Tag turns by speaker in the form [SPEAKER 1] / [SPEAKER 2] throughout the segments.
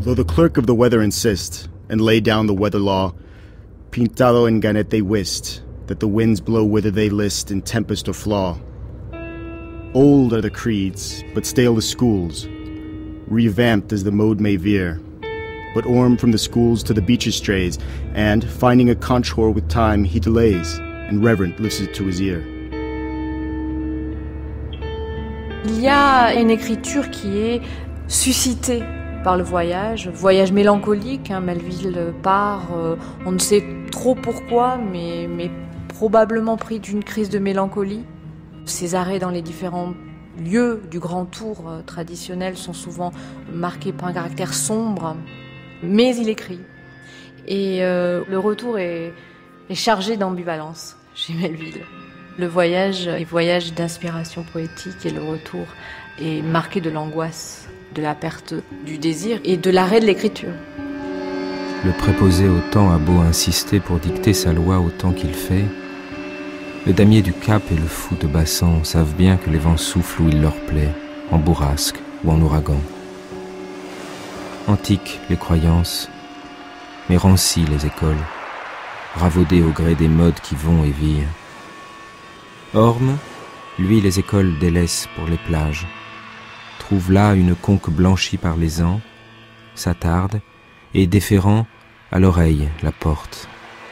[SPEAKER 1] Though the clerk of the weather insist, and lay down the weather law, pintado en ganet they wist, that the winds blow whither they list in tempest or flaw. Old are the creeds, but stale the schools, revamped as the mode may veer. But Orm from the schools to the beaches strays, and, finding a contour with time, he delays, and reverent lifts it to his ear.
[SPEAKER 2] Il y a une écriture qui est suscitée par le voyage mélancolique. Melville part, on ne sait trop pourquoi, mais probablement pris d'une crise de mélancolie. Ses arrêts dans les différents lieux du grand tour traditionnel sont souvent marqués par un caractère sombre, mais il écrit. Et le retour est chargé d'ambivalence chez Melville. Le voyage est voyage d'inspiration poétique et le retour est marqué de l'angoisse, de la perte du désir et de l'arrêt de l'écriture.
[SPEAKER 3] Le préposé au temps a beau insister pour dicter sa loi au temps qu'il fait, le damier du Cap et le fou de Bassan savent bien que les vents soufflent où il leur plaît, en bourrasque ou en ouragan. Antiques les croyances, mais rancies les écoles, ravaudées au gré des modes qui vont et virent. Orme, lui, les écoles délaisse pour les plages, trouve là une conque blanchie par les ans, s'attarde et, déférant, à l'oreille la porte.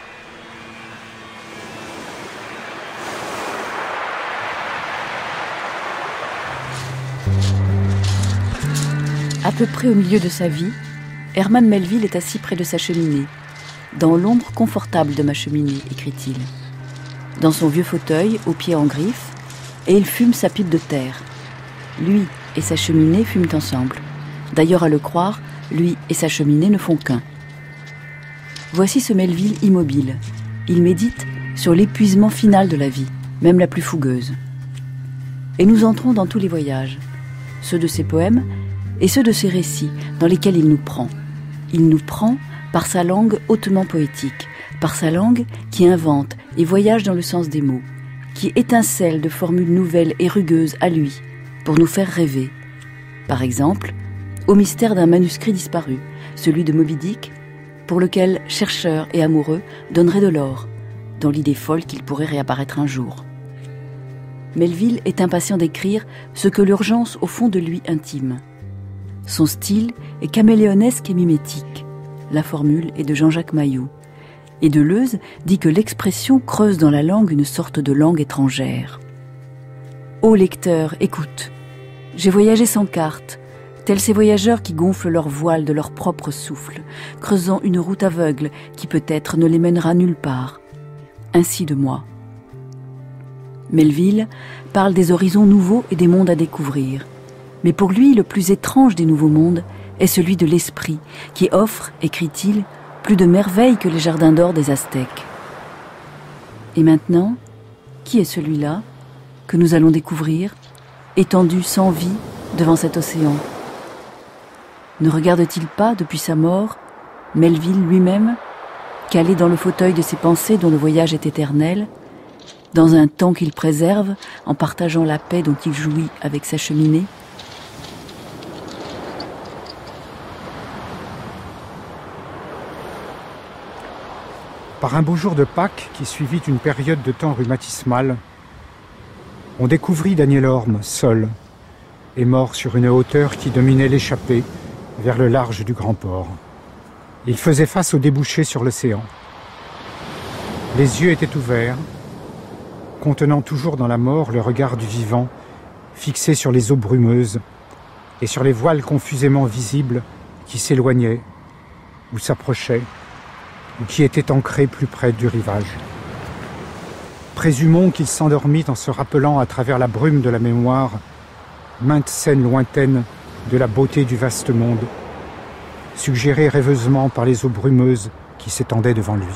[SPEAKER 4] À peu près au milieu de sa vie, Herman Melville est assis près de sa cheminée. « Dans l'ombre confortable de ma cheminée », écrit-il. Dans son vieux fauteuil, aux pieds en griffe, et il fume sa pipe de terre. Lui et sa cheminée fument ensemble. D'ailleurs, à le croire, lui et sa cheminée ne font qu'un. Voici ce Melville immobile. Il médite sur l'épuisement final de la vie, même la plus fougueuse. Et nous entrons dans tous les voyages, ceux de ses poèmes et ceux de ses récits dans lesquels il nous prend. Il nous prend par sa langue hautement poétique, par sa langue qui invente et voyage dans le sens des mots, qui étincelle de formules nouvelles et rugueuses à lui, pour nous faire rêver. Par exemple, au mystère d'un manuscrit disparu, celui de Moby Dick, pour lequel chercheurs et amoureux donneraient de l'or, dans l'idée folle qu'il pourrait réapparaître un jour. Melville est impatient d'écrire ce que l'urgence au fond de lui intime. Son style est caméléonesque et mimétique. La formule est de Jean-Jacques Mailloux. Et Deleuze dit que l'expression creuse dans la langue une sorte de langue étrangère. Ô lecteur, écoute. J'ai voyagé sans carte, tels ces voyageurs qui gonflent leur voile de leur propre souffle, creusant une route aveugle qui peut-être ne les mènera nulle part. Ainsi de moi. Melville parle des horizons nouveaux et des mondes à découvrir. Mais pour lui, le plus étrange des nouveaux mondes est celui de l'esprit, qui offre, écrit-il, plus de merveilles que les jardins d'or des Aztèques. Et maintenant, qui est celui-là que nous allons découvrir, étendu sans vie devant cet océan? Ne regarde-t-il pas, depuis sa mort, Melville lui-même, calé dans le fauteuil de ses pensées dont le voyage est éternel, dans un temps qu'il préserve en partageant la paix dont il jouit avec sa cheminée?
[SPEAKER 5] Par un beau jour de Pâques qui suivit une période de temps rhumatismal, on découvrit Daniel Orme seul et mort sur une hauteur qui dominait l'échappée vers le large du grand port. Il faisait face au débouché sur l'océan. Les yeux étaient ouverts, contenant toujours dans la mort le regard du vivant, fixé sur les eaux brumeuses et sur les voiles confusément visibles qui s'éloignaient ou s'approchaient, ou qui étaient ancrés plus près du rivage. Présumons qu'il s'endormit en se rappelant à travers la brume de la mémoire maintes scènes lointaines de la beauté du vaste monde, suggérées rêveusement par les eaux brumeuses qui s'étendaient devant lui.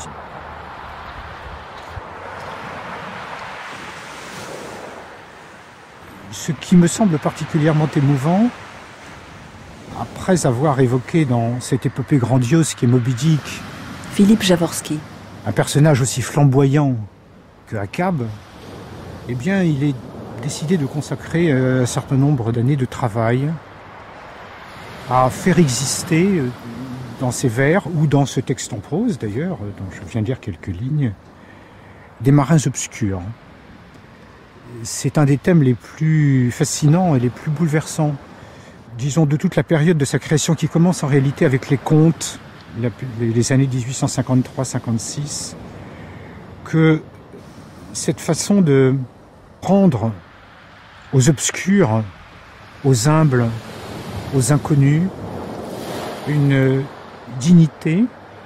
[SPEAKER 5] Ce qui me semble particulièrement émouvant, après avoir évoqué dans cette épopée grandiose qui est Moby Dick,
[SPEAKER 4] Philippe Jaworski.
[SPEAKER 5] Un personnage aussi flamboyant que Achab, eh bien, il est décidé de consacrer un certain nombre d'années de travail à faire exister dans ses vers, ou dans ce texte en prose d'ailleurs, dont je viens de lire quelques lignes, des marins obscurs. C'est un des thèmes les plus fascinants et les plus bouleversants, disons, de toute la période de sa création, qui commence en réalité avec les contes, les années 1853-56, que cette façon de rendre aux obscurs, aux humbles, aux inconnus, une dignité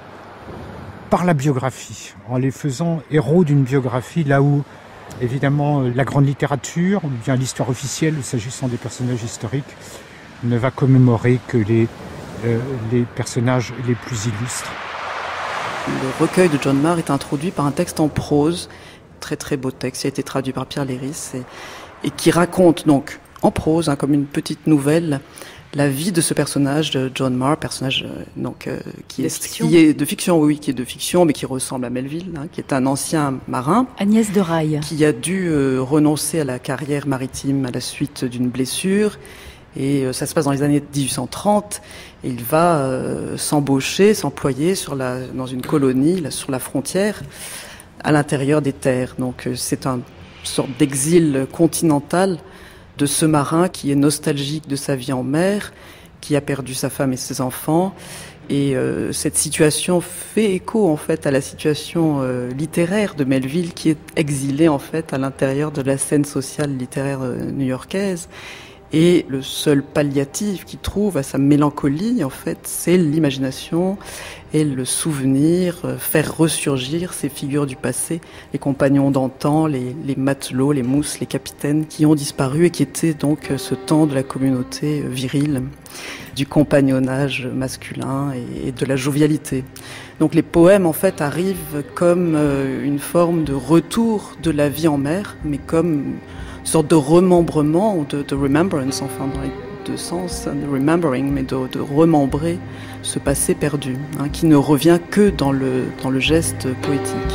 [SPEAKER 5] par la biographie, en les faisant héros d'une biographie, là où, évidemment, la grande littérature, ou bien l'histoire officielle, s'agissant des personnages historiques, ne va commémorer que les personnages les plus illustres.
[SPEAKER 6] Le recueil de John Marr est introduit par un texte en prose, très très beau texte, qui a été traduit par Pierre Léris, et qui raconte donc en prose, comme une petite nouvelle, la vie de ce personnage de John Marr, personnage qui est de fiction, mais qui ressemble à Melville, qui est un ancien marin.
[SPEAKER 4] Agnès de Raille.
[SPEAKER 6] Qui a dû renoncer à la carrière maritime à la suite d'une blessure. Et ça se passe dans les années 1830. Et il va s'employer dans une colonie, sur la frontière, à l'intérieur des terres. Donc c'est une sorte d'exil continental de ce marin qui est nostalgique de sa vie en mer, qui a perdu sa femme et ses enfants. Et cette situation fait écho en fait à la situation littéraire de Melville, qui est exilé en fait à l'intérieur de la scène sociale littéraire new-yorkaise. Et le seul palliatif qu'il trouve à sa mélancolie, en fait, c'est l'imagination et le souvenir, faire ressurgir ces figures du passé, les compagnons d'antan, les matelots, les mousses, les capitaines qui ont disparu et qui étaient donc ce temps de la communauté virile, du compagnonnage masculin et de la jovialité. Donc les poèmes, en fait, arrivent comme une forme de retour de la vie en mer, mais comme une sorte de remembrement, de remembrance, enfin, dans les deux sens, de remembering, mais de remembrer ce passé perdu, qui ne revient que dans le geste poétique.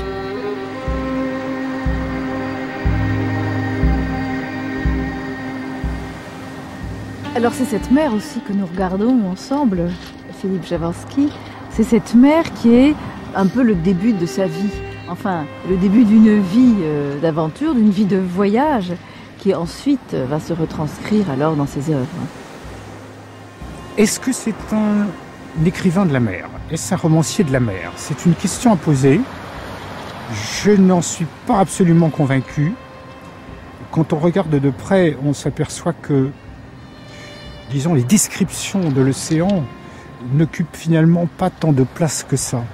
[SPEAKER 7] Alors c'est cette mer aussi que nous regardons ensemble, Philippe Jaworski. C'est cette mer qui est un peu le début de sa vie, enfin le début d'une vie d'aventure, d'une vie de voyage, qui ensuite va se retranscrire alors dans ses œuvres.
[SPEAKER 5] Est-ce que c'est un écrivain de la mer? Est-ce un romancier de la mer? C'est une question à poser. Je n'en suis pas absolument convaincu. Quand on regarde de près, on s'aperçoit que, disons, les descriptions de l'océan n'occupent finalement pas tant de place que ça.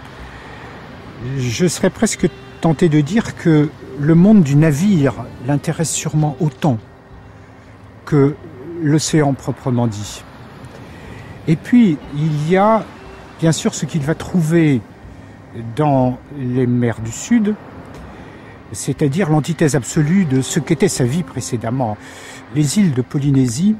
[SPEAKER 5] Je serais presque tenté de dire que le monde du navire l'intéresse sûrement autant que l'océan proprement dit. Et puis, il y a bien sûr ce qu'il va trouver dans les mers du Sud, c'est-à-dire l'antithèse absolue de ce qu'était sa vie précédemment. Les îles de Polynésie,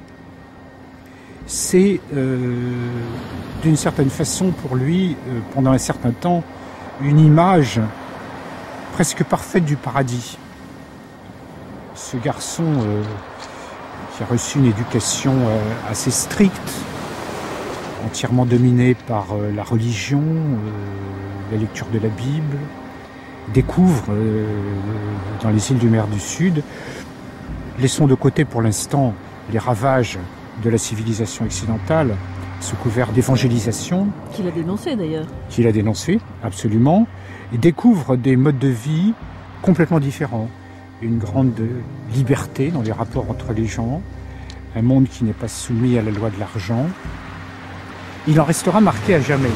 [SPEAKER 5] c'est d'une certaine façon pour lui, pendant un certain temps, une image presque parfaite du paradis. Ce garçon qui a reçu une éducation assez stricte, entièrement dominée par la religion, la lecture de la Bible, découvre dans les îles du Mer du Sud, laissons de côté pour l'instant les ravages de la civilisation occidentale, sous couvert d'évangélisation.
[SPEAKER 7] Qu'il a dénoncé d'ailleurs.
[SPEAKER 5] Qu'il a dénoncé, absolument. Et découvre des modes de vie complètement différents. Une grande liberté dans les rapports entre les gens, un monde qui n'est pas soumis à la loi de l'argent. Il en restera marqué à jamais.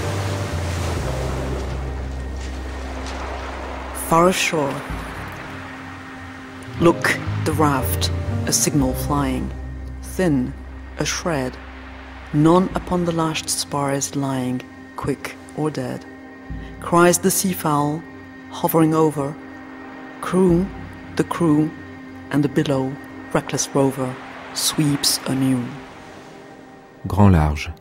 [SPEAKER 6] Far ashore. Look, the raft, a signal flying. Thin, a shred. None upon the lashed spars lying, quick or dead. Cries the seafowl, hovering over. Crew, the crew, and the billow, reckless rover, sweeps anew.
[SPEAKER 3] Grand large.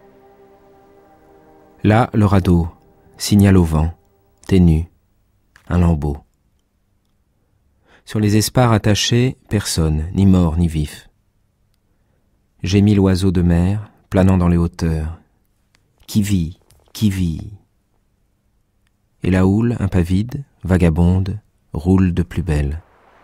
[SPEAKER 3] Là, le radeau, signal au vent, ténu, un lambeau. Sur les espars attachés, personne, ni mort ni vif. Gémit l'oiseau de mer, planant dans les hauteurs. Qui vit, qui vit. Et la houle, impavide, vagabonde, roule de plus belle.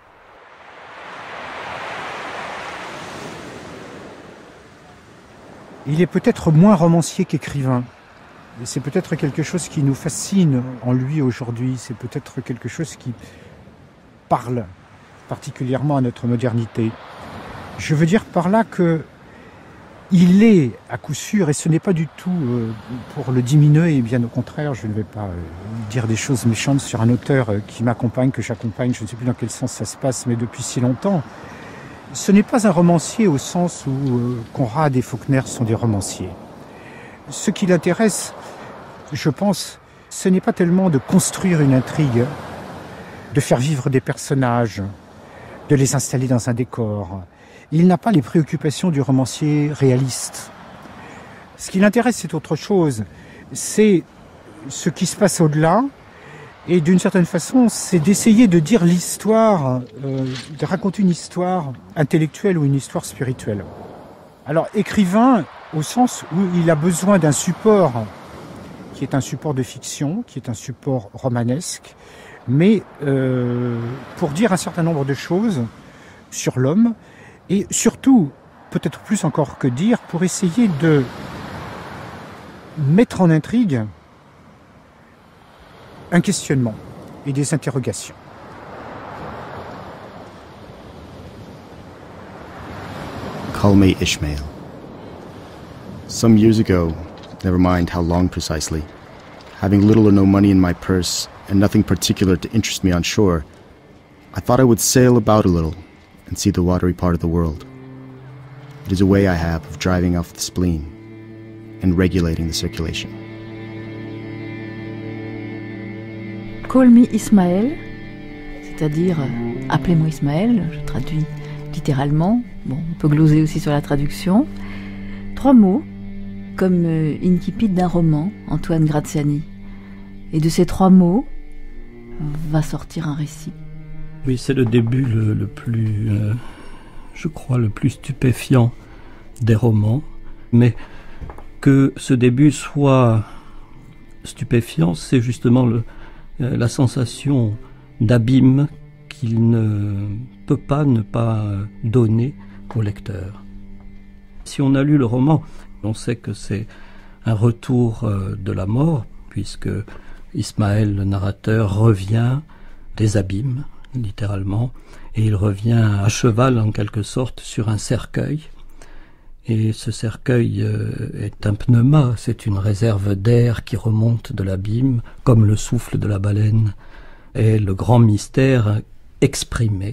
[SPEAKER 5] Il est peut-être moins romancier qu'écrivain. Et c'est peut-être quelque chose qui nous fascine en lui aujourd'hui. C'est peut-être quelque chose qui parle particulièrement à notre modernité. Je veux dire par là que il est à coup sûr, et ce n'est pas du tout pour le diminuer, et bien au contraire, je ne vais pas dire des choses méchantes sur un auteur qui m'accompagne, que j'accompagne, je ne sais plus dans quel sens ça se passe, mais depuis si longtemps. Ce n'est pas un romancier au sens où Conrad et Faulkner sont des romanciers. Ce qui l'intéresse, je pense, ce n'est pas tellement de construire une intrigue, de faire vivre des personnages, de les installer dans un décor. Il n'a pas les préoccupations du romancier réaliste. Ce qui l'intéresse, c'est autre chose. C'est ce qui se passe au-delà. Et d'une certaine façon, c'est d'essayer de dire l'histoire, de raconter une histoire intellectuelle ou une histoire spirituelle. Alors, écrivain, au sens où il a besoin d'un support qui est un support de fiction, qui est un support romanesque, mais pour dire un certain nombre de choses sur l'homme, et surtout, peut-être plus encore que dire, pour essayer de mettre en intrigue un questionnement et des interrogations.
[SPEAKER 1] Call me Ishmael. Some years ago, never mind how long precisely, having little or no money in my purse and nothing particular to interest me on shore, I thought I would sail about a little and see the watery part of the world. It is a way I have of driving off the spleen and regulating the circulation.
[SPEAKER 4] Call me Ismaël, c'est-à-dire appelez-moi Ismaël, je traduis littéralement, bon, on peut gloser aussi sur la traduction. 3 mots, comme incipit d'un roman, Antoine Graziani. Et de ces 3 mots va sortir un récit.
[SPEAKER 8] Oui, c'est le début le plus, je crois, le plus stupéfiant des romans. Mais que ce début soit stupéfiant, c'est justement la sensation d'abîme qu'il ne peut pas ne pas donner au lecteur. Si on a lu le roman, on sait que c'est un retour de la mort, puisque Ismaël, le narrateur, revient des abîmes, littéralement, et il revient à cheval en quelque sorte sur un cercueil. Et ce cercueil est un pneuma, c'est une réserve d'air qui remonte de l'abîme, comme le souffle de la baleine, et le grand mystère exprimé.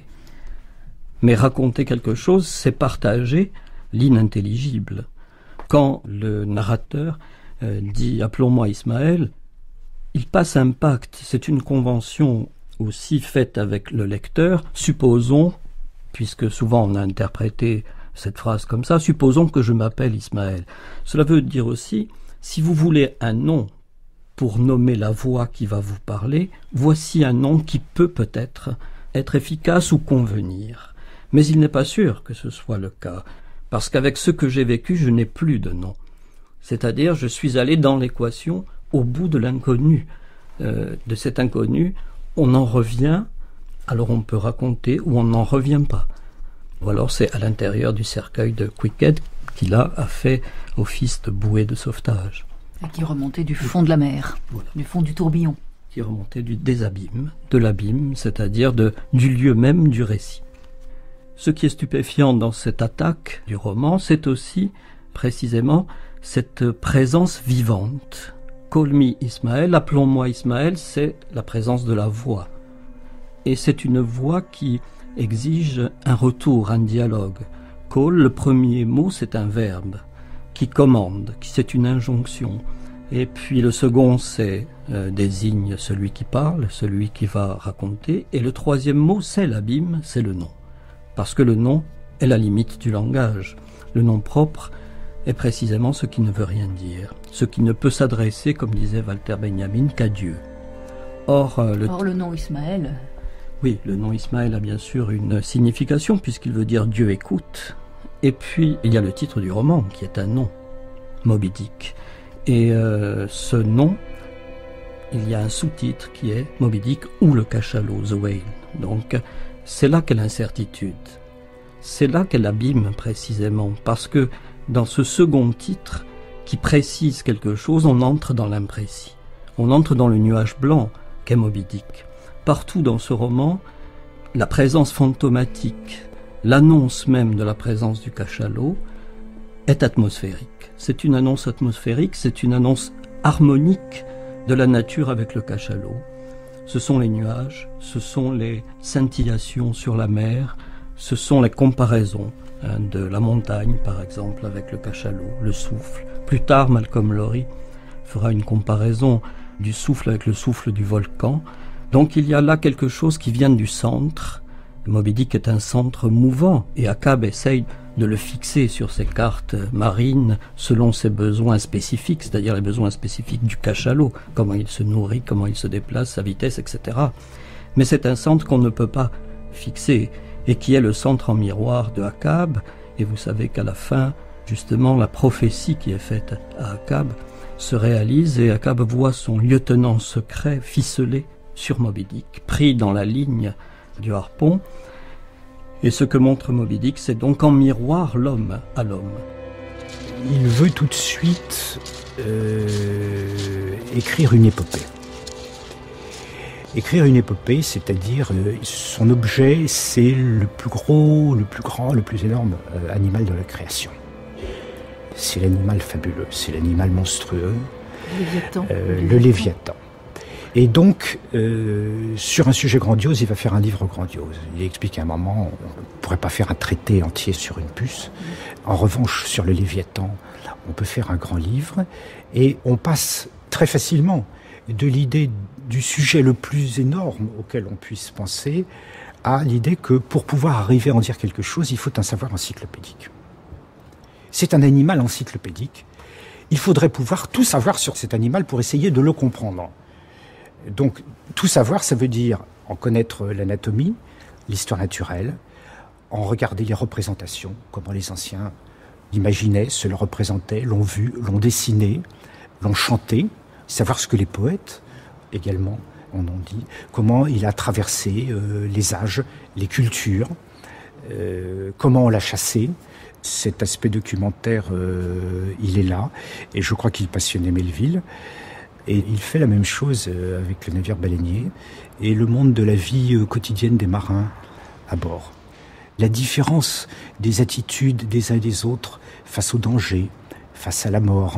[SPEAKER 8] Mais raconter quelque chose, c'est partager l'inintelligible. Quand le narrateur dit « appelons-moi Ismaël », il passe un pacte, c'est une convention aussi faite avec le lecteur. Supposons, puisque souvent on a interprété cette phrase comme ça, supposons que je m'appelle Ismaël. Cela veut dire aussi, si vous voulez un nom pour nommer la voix qui va vous parler, voici un nom qui peut peut-être être efficace ou convenir. Mais il n'est pas sûr que ce soit le cas, parce qu'avec ce que j'ai vécu, je n'ai plus de nom. C'est-à-dire, je suis allé dans l'équation au bout de l'inconnu. De cet inconnu, on en revient, alors on peut raconter, ou on n'en revient pas. Ou alors c'est à l'intérieur du cercueil de Quickhead qui là a fait office de bouée de sauvetage.
[SPEAKER 4] Et qui remontait du fond de la mer, voilà. Du fond du tourbillon.
[SPEAKER 8] Qui remontait des abîmes, de l'abîme, c'est-à-dire du lieu même du récit. Ce qui est stupéfiant dans cette attaque du roman, c'est aussi précisément cette présence vivante. Call me Ismaël, appelons-moi Ismaël, c'est la présence de la voix. Et c'est une voix qui exige un retour, un dialogue. Call, le premier mot, c'est un verbe qui commande, c'est une injonction. Et puis le second, c'est désigne celui qui parle, celui qui va raconter. Et le troisième mot, c'est l'abîme, c'est le nom. Parce que le nom est la limite du langage. Le nom propre est précisément ce qui ne veut rien dire, ce qui ne peut s'adresser, comme disait Walter Benjamin, qu'à Dieu. Or, le
[SPEAKER 4] nom Ismaël...
[SPEAKER 8] Oui, le nom Ismaël a bien sûr une signification, puisqu'il veut dire Dieu écoute. Et puis, il y a le titre du roman, qui est un nom. Moby Dick. Et ce nom, il y a un sous-titre qui est Moby Dick ou le cachalot, The Whale. Donc c'est là qu'est l'incertitude. C'est là qu'est l'abîme précisément, parce que dans ce second titre qui précise quelque chose, on entre dans l'imprécis. On entre dans le nuage blanc qu'est Moby Dick. Partout dans ce roman, la présence fantomatique, l'annonce même de la présence du cachalot est atmosphérique. C'est une annonce atmosphérique, c'est une annonce harmonique de la nature avec le cachalot. Ce sont les nuages, ce sont les scintillations sur la mer, ce sont les comparaisons de la montagne, par exemple, avec le cachalot, le souffle. Plus tard, Malcolm Lowry fera une comparaison du souffle avec le souffle du volcan. Donc il y a là quelque chose qui vient du centre. Moby Dick est un centre mouvant et Achab essaye de le fixer sur ses cartes marines selon ses besoins spécifiques, c'est-à-dire les besoins spécifiques du cachalot, comment il se nourrit, comment il se déplace, sa vitesse, etc. Mais c'est un centre qu'on ne peut pas fixer et qui est le centre en miroir de Achab. Et vous savez qu'à la fin, justement, la prophétie qui est faite à Achab se réalise et Achab voit son lieutenant secret ficelé sur Moby Dick, pris dans la ligne du harpon. Et ce que montre Moby Dick, c'est donc en miroir l'homme à l'homme.
[SPEAKER 5] Il veut tout de suite écrire une épopée. Écrire une épopée, c'est-à-dire son objet, c'est le plus gros, le plus grand, le plus énorme animal de la création. C'est l'animal fabuleux, c'est l'animal monstrueux, le Léviathan. Et donc, sur un sujet grandiose, il va faire un livre grandiose. Il explique à un moment, on ne pourrait pas faire un traité entier sur une puce. En revanche, sur le Léviathan, on peut faire un grand livre. Et on passe très facilement de l'idée du sujet le plus énorme auquel on puisse penser à l'idée que pour pouvoir arriver à en dire quelque chose, il faut un savoir encyclopédique. C'est un animal encyclopédique. Il faudrait pouvoir tout savoir sur cet animal pour essayer de le comprendre. Donc, tout savoir, ça veut dire en connaître l'anatomie, l'histoire naturelle, en regarder les représentations, comment les anciens l'imaginaient, se le représentaient, l'ont vu, l'ont dessiné, l'ont chanté, savoir ce que les poètes également en ont dit, comment il a traversé les âges, les cultures, comment on l'a chassé. Cet aspect documentaire, il est là, et je crois qu'il passionnait Melville. Et il fait la même chose avec le navire baleinier et le monde de la vie quotidienne des marins à bord. La différence des attitudes des uns et des autres face au danger, face à la mort,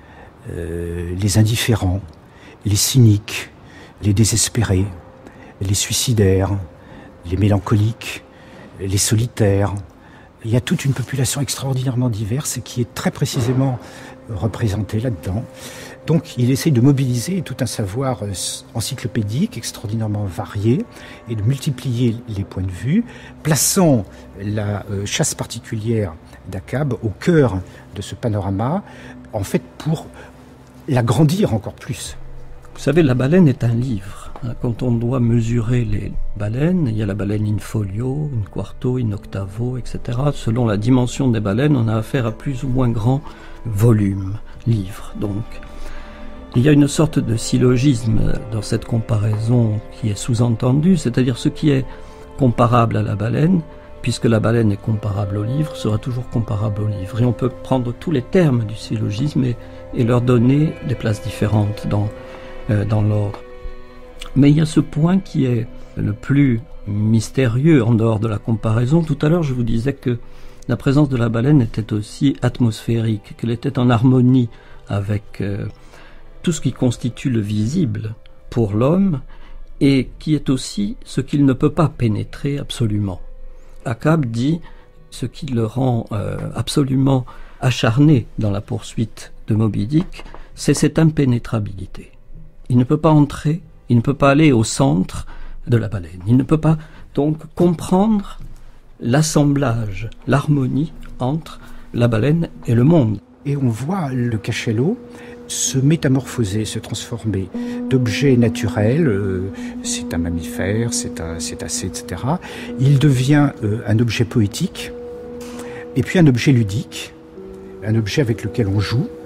[SPEAKER 5] les indifférents, les cyniques, les désespérés, les suicidaires, les mélancoliques, les solitaires. Il y a toute une population extraordinairement diverse qui est très précisément représentée là-dedans. Donc il essaye de mobiliser tout un savoir encyclopédique extraordinairement varié et de multiplier les points de vue, plaçant la chasse particulière d'Achab au cœur de ce panorama, en fait pour l'agrandir encore plus.
[SPEAKER 8] Vous savez, la baleine est un livre. Quand on doit mesurer les baleines, il y a la baleine in folio, in quarto, in octavo, etc. Selon la dimension des baleines, on a affaire à plus ou moins grand volume, livre donc. Il y a une sorte de syllogisme dans cette comparaison qui est sous-entendue, c'est-à-dire ce qui est comparable à la baleine, puisque la baleine est comparable au livre, sera toujours comparable au livre. Et on peut prendre tous les termes du syllogisme et leur donner des places différentes dans l'ordre. Mais il y a ce point qui est le plus mystérieux en dehors de la comparaison. Tout à l'heure, je vous disais que la présence de la baleine était aussi atmosphérique, qu'elle était en harmonie avec tout ce qui constitue le visible pour l'homme et qui est aussi ce qu'il ne peut pas pénétrer absolument. Achab dit ce qui le rend absolument acharné dans la poursuite de Moby Dick, c'est cette impénétrabilité. Il ne peut pas entrer, il ne peut pas aller au centre de la baleine. Il ne peut pas donc comprendre l'assemblage, l'harmonie entre la baleine et le monde.
[SPEAKER 5] Et on voit le cachalot se métamorphoser, se transformer d'objet naturel, c'est un mammifère, c'est un cétacé, etc. Il devient un objet poétique, et puis un objet ludique, un objet avec lequel on joue,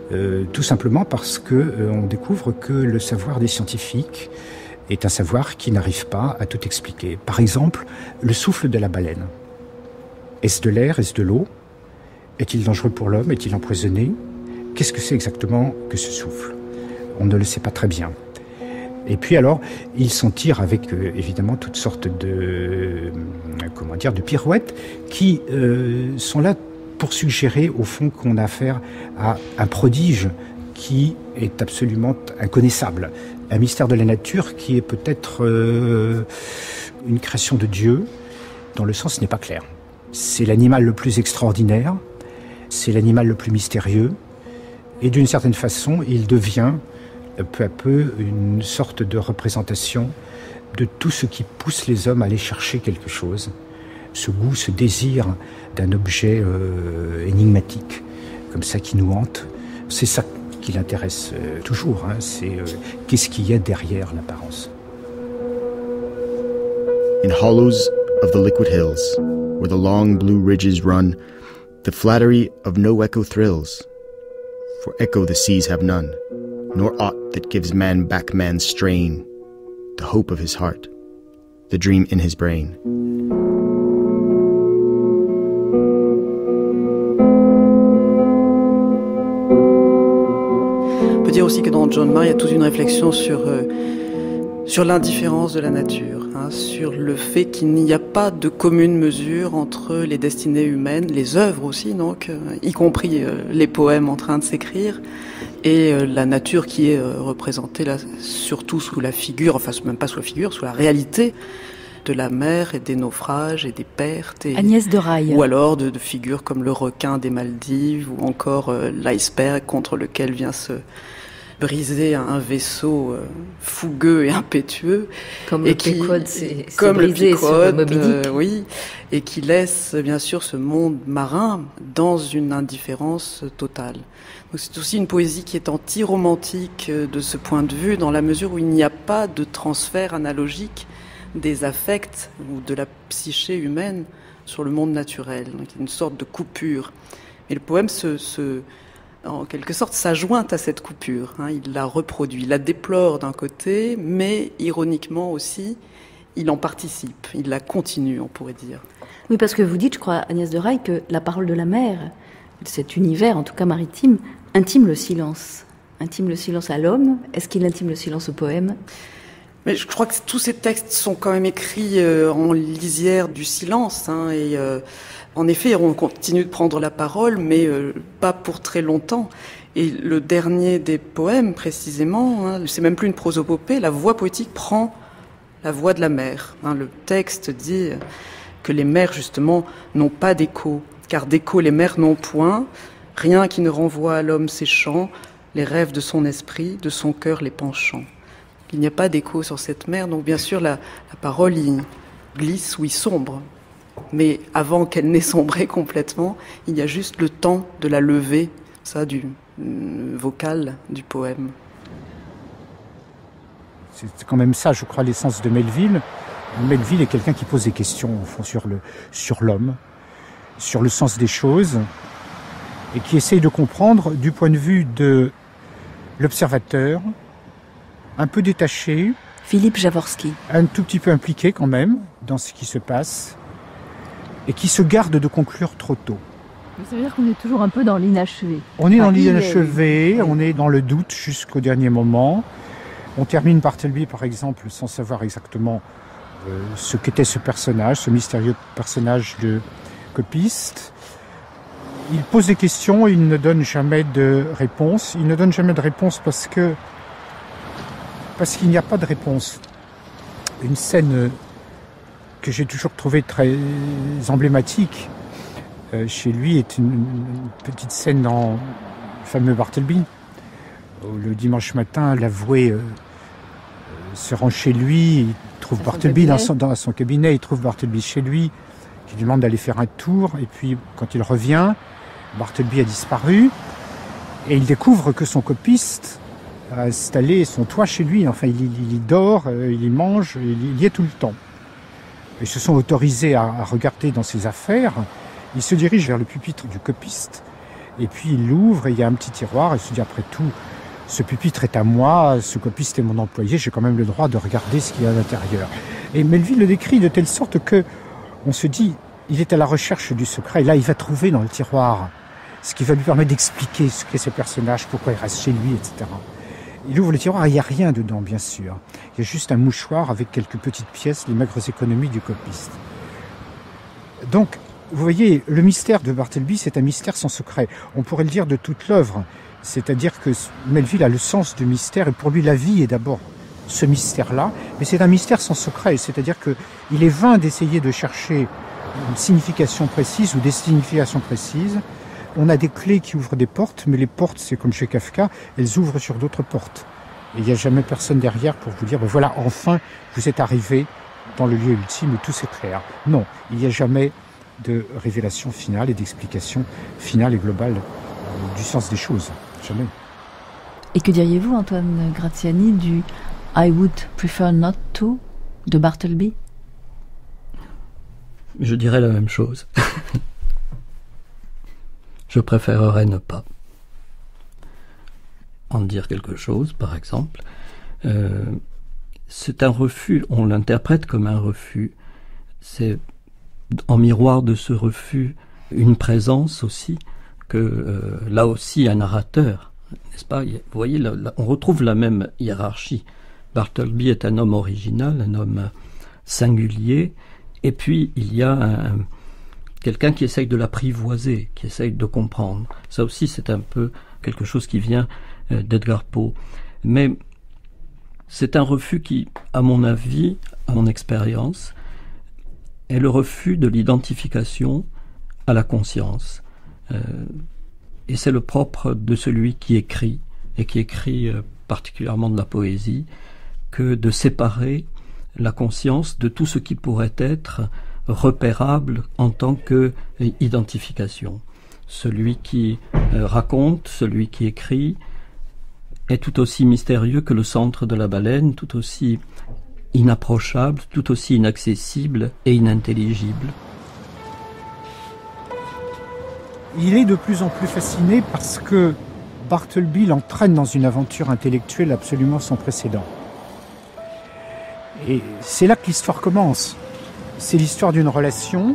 [SPEAKER 5] tout simplement parce que on découvre que le savoir des scientifiques est un savoir qui n'arrive pas à tout expliquer. Par exemple, le souffle de la baleine. Est-ce de l'air? Est-ce de l'eau? Est-il dangereux pour l'homme? Est-il empoisonné? Qu'est-ce que c'est exactement que ce souffle? On ne le sait pas très bien. Et puis alors, il s'en tire avec évidemment toutes sortes de pirouettes qui sont là pour suggérer au fond qu'on a affaire à un prodige qui est absolument inconnaissable. Un mystère de la nature qui est peut-être une création de Dieu, dont le sens n'est pas clair. C'est l'animal le plus extraordinaire, c'est l'animal le plus mystérieux, et d'une certaine façon, il devient peu à peu une sorte de représentation de tout ce qui pousse les hommes à aller chercher quelque chose. Ce goût, ce désir d'un objet énigmatique, comme ça qui nous hante, c'est ça qui l'intéresse toujours, hein, c'est qu'est-ce qu'il y a derrière l'apparence.
[SPEAKER 1] In hollows of the liquid hills, where the long blue ridges run, the flattery of no echo thrills, for echo the seas have none, nor aught that gives man back man's strain, the hope of his heart, the dream in his brain.
[SPEAKER 6] On peut dire aussi que dans John Marr, il y a toute une réflexion sur l'indifférence de la nature, hein, sur le fait qu'il n'y a pas de commune mesure entre les destinées humaines, les œuvres aussi, donc, y compris les poèmes en train de s'écrire, et la nature qui est représentée là, surtout sous la figure, enfin même pas sous la figure, sous la réalité de la mer et des naufrages et des pertes. Et,
[SPEAKER 4] Agnès de Raille.
[SPEAKER 6] Ou alors de figures comme le requin des Maldives ou encore l'iceberg contre lequel vient se briser un vaisseau fougueux et impétueux.
[SPEAKER 4] Comme
[SPEAKER 6] et
[SPEAKER 4] le Pequod, c'est
[SPEAKER 6] comme
[SPEAKER 4] brisé
[SPEAKER 6] le Pequod,
[SPEAKER 4] sur Moby Dick.
[SPEAKER 6] Oui, et qui laisse bien sûr ce monde marin dans une indifférence totale. Donc c'est aussi une poésie qui est anti-romantique de ce point de vue, dans la mesure où il n'y a pas de transfert analogique des affects ou de la psyché humaine sur le monde naturel. Donc il y a une sorte de coupure. Et le poème en quelque sorte s'ajointe à cette coupure, hein. Il la reproduit, il la déplore d'un côté, mais ironiquement aussi, il en participe, il la continue, on pourrait dire.
[SPEAKER 4] Oui, parce que vous dites, je crois, Agnès de Raille, que la parole de la mer, cet univers, en tout cas maritime, intime le silence. Intime le silence à l'homme. Est-ce qu'il intime le silence au poème ?
[SPEAKER 6] Mais je crois que tous ces textes sont quand même écrits en lisière du silence, hein, et en effet, on continue de prendre la parole, mais pas pour très longtemps. Et le dernier des poèmes, précisément, hein, c'est même plus une prosopopée, la voix poétique prend la voix de la mer. Hein, le texte dit que les mers, justement, n'ont pas d'écho, car d'écho les mers n'ont point, rien qui ne renvoie à l'homme ses chants, les rêves de son esprit, de son cœur les penchants. Il n'y a pas d'écho sur cette mer, donc bien sûr la parole y glisse ou y sombre. Mais avant qu'elle n'ait sombré complètement, il y a juste le temps de la levée, ça, du vocal du poème.
[SPEAKER 5] C'est quand même ça, je crois, l'essence de Melville. Melville est quelqu'un qui pose des questions, au fond, sur l'homme, sur le sens des choses, et qui essaye de comprendre du point de vue de l'observateur, un peu détaché.
[SPEAKER 4] Philippe Jaworski.
[SPEAKER 5] Un tout petit peu impliqué quand même dans ce qui se passe et qui se garde de conclure trop tôt.
[SPEAKER 7] Ça veut dire qu'on est toujours un peu dans l'inachevé.
[SPEAKER 5] On est dans l'inachevé, on est dans le doute jusqu'au dernier moment. On termine Bartleby par exemple sans savoir exactement ce qu'était ce personnage, ce mystérieux personnage de copiste. Il pose des questions, il ne donne jamais de réponse. Il ne donne jamais de réponse parce qu'il n'y a pas de réponse. Une scène que j'ai toujours trouvée très emblématique chez lui est une petite scène dans le fameux Bartleby, où le dimanche matin, l'avoué se rend chez lui, il trouve Bartleby dans son cabinet, il trouve Bartleby chez lui, qui lui demande d'aller faire un tour, et puis quand il revient, Bartleby a disparu, et il découvre que son copiste a installé son toit chez lui. Enfin, il y dort, il y mange, il y est tout le temps. Ils se sont autorisés à regarder dans ses affaires. Il se dirige vers le pupitre du copiste Et puis il l'ouvre et il y a un petit tiroir, et il se dit après tout, ce pupitre est à moi, ce copiste est mon employé, j'ai quand même le droit de regarder ce qu'il y a à l'intérieur. Et Melville le décrit de telle sorte que on se dit, il est à la recherche du secret, et là il va trouver dans le tiroir ce qui va lui permettre d'expliquer ce qu'est ce personnage, pourquoi il reste chez lui, etc. Il ouvre le tiroir et il n'y a rien dedans, bien sûr. Il y a juste un mouchoir avec quelques petites pièces, les maigres économies du copiste. Donc, vous voyez, le mystère de Bartleby, c'est un mystère sans secret. On pourrait le dire de toute l'œuvre. C'est-à-dire que Melville a le sens du mystère, et pour lui, la vie est d'abord ce mystère-là. Mais c'est un mystère sans secret. C'est-à-dire qu'il est vain d'essayer de chercher une signification précise ou des significations précises. On a des clés qui ouvrent des portes, mais les portes, c'est comme chez Kafka, elles ouvrent sur d'autres portes. Et il n'y a jamais personne derrière pour vous dire, ben voilà, enfin, vous êtes arrivé dans le lieu ultime où tout s'éclaire. Non, il n'y a jamais de révélation finale et d'explication finale et globale du sens des choses. Jamais.
[SPEAKER 4] Et que diriez-vous, Antoine Graziani, du « I would prefer not to » de Bartleby?
[SPEAKER 8] Je dirais la même chose. Je préférerais ne pas en dire quelque chose, par exemple. C'est un refus, on l'interprète comme un refus. C'est en miroir de ce refus une présence aussi, que là aussi un narrateur, n'est-ce pas? Vous voyez, on retrouve la même hiérarchie. Bartleby est un homme original, un homme singulier, et puis il y a quelqu'un qui essaye de l'apprivoiser, qui essaye de comprendre. Ça aussi, c'est un peu quelque chose qui vient d'Edgar Poe. Mais c'est un refus qui, à mon avis, à mon expérience, est le refus de l'identification à la conscience. Et c'est le propre de celui qui écrit, et qui écrit particulièrement de la poésie, que de séparer la conscience de tout ce qui pourrait être repérable en tant que identification. Celui qui raconte, celui qui écrit, est tout aussi mystérieux que le centre de la baleine, tout aussi inapprochable, tout aussi inaccessible et inintelligible.
[SPEAKER 5] Il est de plus en plus fasciné parce que Bartleby l'entraîne dans une aventure intellectuelle absolument sans précédent. Et c'est là que l'histoire commence. C'est l'histoire d'une relation,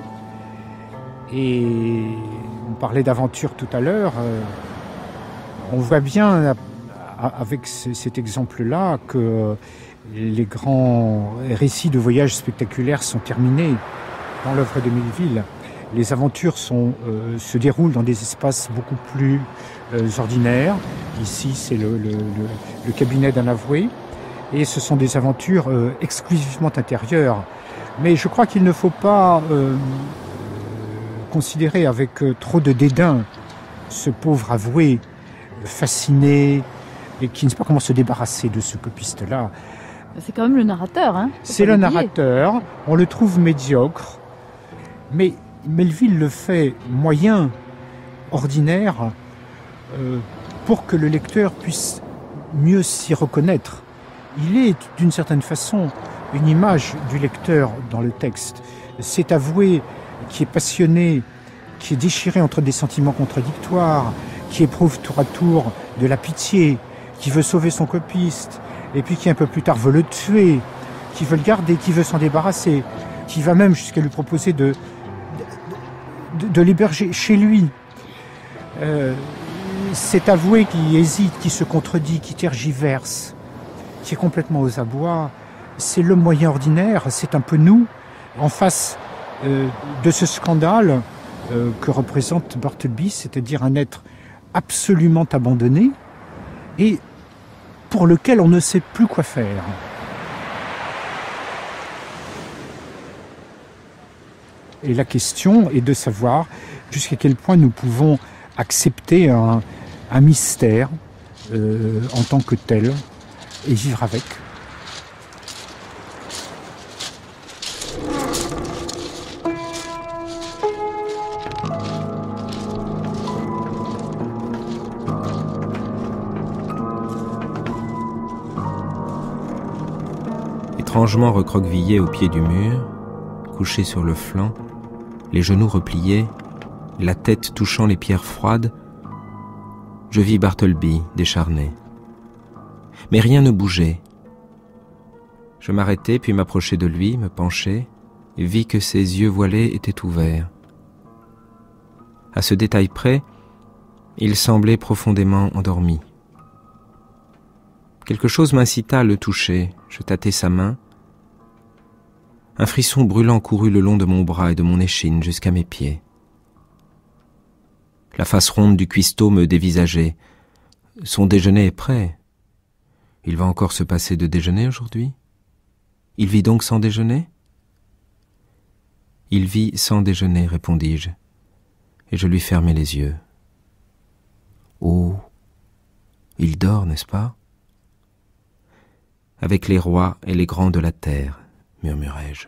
[SPEAKER 5] et on parlait d'aventure tout à l'heure, on voit bien avec cet exemple-là que les grands récits de voyages spectaculaires sont terminés dans l'œuvre de Melville. Les aventures se déroulent dans des espaces beaucoup plus ordinaires. Ici, c'est le cabinet d'un avoué, et ce sont des aventures exclusivement intérieures. Mais je crois qu'il ne faut pas considérer avec trop de dédain ce pauvre avoué fasciné et qui ne sait pas comment se débarrasser de ce copiste-là.
[SPEAKER 7] C'est quand même le narrateur, hein?
[SPEAKER 5] C'est le narrateur, on le trouve médiocre, mais Melville le fait moyen, ordinaire, pour que le lecteur puisse mieux s'y reconnaître. Il est, d'une certaine façon, une image du lecteur dans le texte. Cet avoué qui est passionné, qui est déchiré entre des sentiments contradictoires, qui éprouve tour à tour de la pitié, qui veut sauver son copiste, et puis qui un peu plus tard veut le tuer, qui veut le garder, qui veut s'en débarrasser, qui va même jusqu'à lui proposer de l'héberger chez lui. Cet avoué qui hésite, qui se contredit, qui tergiverse, qui est complètement aux abois, c'est le moyen ordinaire, c'est un peu nous, en face de ce scandale que représente Bartleby, c'est-à-dire un être absolument abandonné et pour lequel on ne sait plus quoi faire. Et la question est de savoir jusqu'à quel point nous pouvons accepter un mystère en tant que tel et vivre avec.
[SPEAKER 3] Étrangement recroquevillé au pied du mur, couché sur le flanc, les genoux repliés, la tête touchant les pierres froides, Je vis Bartleby décharné. Mais rien ne bougeait. Je m'arrêtai, puis m'approchai de lui, me penchai, et vis que ses yeux voilés étaient ouverts. À ce détail près, il semblait profondément endormi. Quelque chose m'incita à le toucher. Je tâtai sa main. Un frisson brûlant courut le long de mon bras et de mon échine jusqu'à mes pieds. La face ronde du cuistot me dévisageait. Son déjeuner est prêt. Il va encore se passer de déjeuner aujourd'hui? Il vit donc sans déjeuner? Il vit sans déjeuner, répondis-je, et je lui fermai les yeux. Oh, il dort, n'est-ce pas? Avec les rois et les grands de la terre, murmurai-je.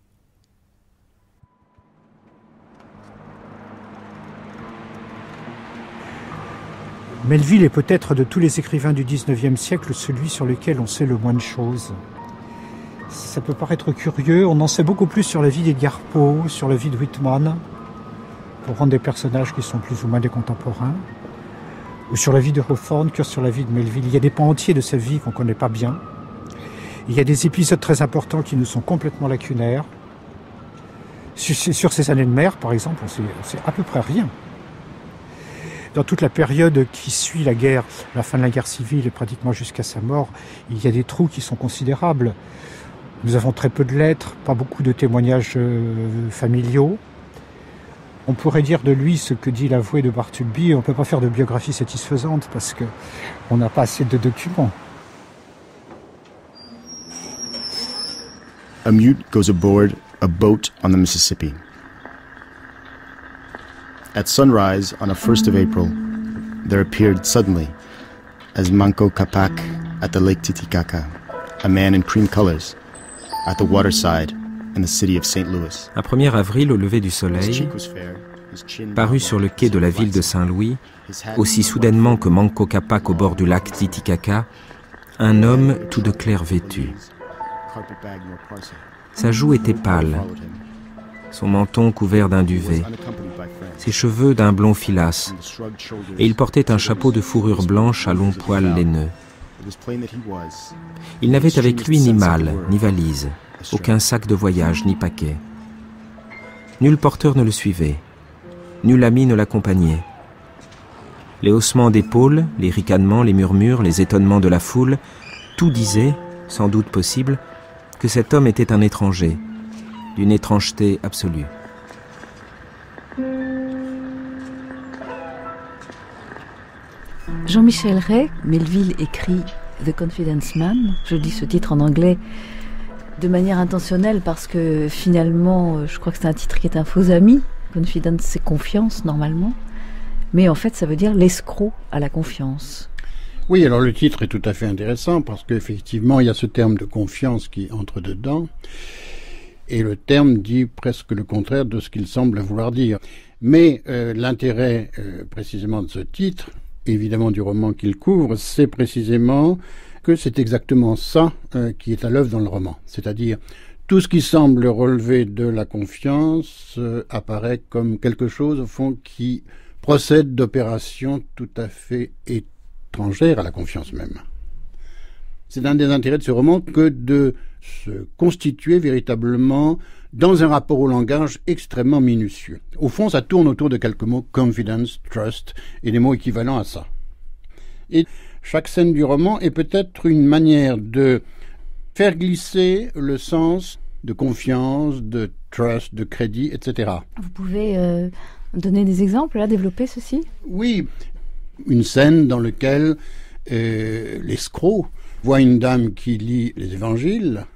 [SPEAKER 5] Melville est peut-être de tous les écrivains du XIXe siècle celui sur lequel on sait le moins de choses. Ça peut paraître curieux, on en sait beaucoup plus sur la vie d'Edgar Poe, sur la vie de Whitman, pour rendre des personnages qui sont plus ou moins des contemporains, ou sur la vie de Hawthorne que sur la vie de Melville. Il y a des pans entiers de sa vie qu'on ne connaît pas bien. Il y a des épisodes très importants qui nous sont complètement lacunaires. Sur ses années de mer, par exemple, on sait à peu près rien. Dans toute la période qui suit la guerre, la fin de la guerre civile et pratiquement jusqu'à sa mort, il y a des trous qui sont considérables. Nous avons très peu de lettres, pas beaucoup de témoignages familiaux. On pourrait dire de lui ce que dit l'avoué de Bartleby, on ne peut pas faire de biographie satisfaisante parce qu'on n'a pas assez de documents.
[SPEAKER 1] A mute goes aboard a boat on the Mississippi. At sunrise on the 1st of April, there appeared suddenly, as Manco Capac at the Lake Titicaca, a man in cream colors, at the waterside in the city of St. Louis.
[SPEAKER 3] Un 1er avril, au lever du soleil, parut sur le quai de la ville de Saint-Louis, aussi soudainement que Manco Capac au bord du lac Titicaca, un homme tout de clair vêtu. Sa joue était pâle, son menton couvert d'un duvet, ses cheveux d'un blond filasse, et il portait un chapeau de fourrure blanche à longs poils laineux. Il n'avait avec lui ni malle, ni valise, aucun sac de voyage, ni paquet. Nul porteur ne le suivait, nul ami ne l'accompagnait. Les haussements d'épaules, les ricanements, les murmures, les étonnements de la foule, tout disait, sans doute possible, que cet homme était un étranger, d'une étrangeté absolue.
[SPEAKER 4] Jean-Michel Rey, Melville écrit The Confidence Man, je dis ce titre en anglais de manière intentionnelle parce que finalement, je crois que c'est un titre qui est un faux ami. Confidence, c'est confiance normalement, mais en fait ça veut dire l'escroc à la confiance.
[SPEAKER 9] Oui, alors le titre est tout à fait intéressant parce qu'effectivement il y a ce terme de confiance qui entre dedans et le terme dit presque le contraire de ce qu'il semble vouloir dire. Mais l'intérêt précisément de ce titre, évidemment du roman qu'il couvre, c'est précisément que c'est exactement ça qui est à l'œuvre dans le roman. C'est-à-dire tout ce qui semble relever de la confiance apparaît comme quelque chose au fond qui procède d'opérations tout à fait étrangères à la confiance même. C'est un des intérêts de ce roman que de se constituer véritablement dans un rapport au langage extrêmement minutieux. Au fond, ça tourne autour de quelques mots, confidence, trust, et des mots équivalents à ça. Et chaque scène du roman est peut-être une manière de faire glisser le sens de confiance, de trust, de crédit, etc.
[SPEAKER 7] Vous pouvez donner des exemples, là, développer ceci?
[SPEAKER 9] Oui, une scène dans laquelle l'escroc voit une dame qui lit les évangiles,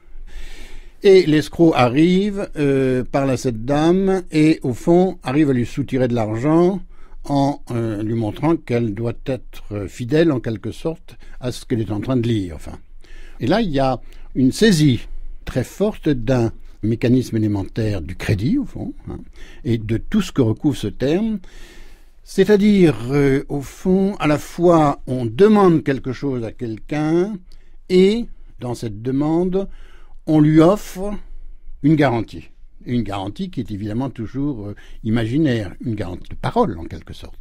[SPEAKER 9] et l'escroc arrive, parle à cette dame, et au fond arrive à lui soutirer de l'argent en lui montrant qu'elle doit être fidèle en quelque sorte à ce qu'elle est en train de lire. Enfin. Et là, il y a une saisie très forte d'un mécanisme élémentaire du crédit, au fond, et de tout ce que recouvre ce terme. C'est-à-dire, au fond, à la fois, on demande quelque chose à quelqu'un, et dans cette demande, on lui offre une garantie. Une garantie qui est évidemment toujours imaginaire, une garantie de parole en quelque sorte.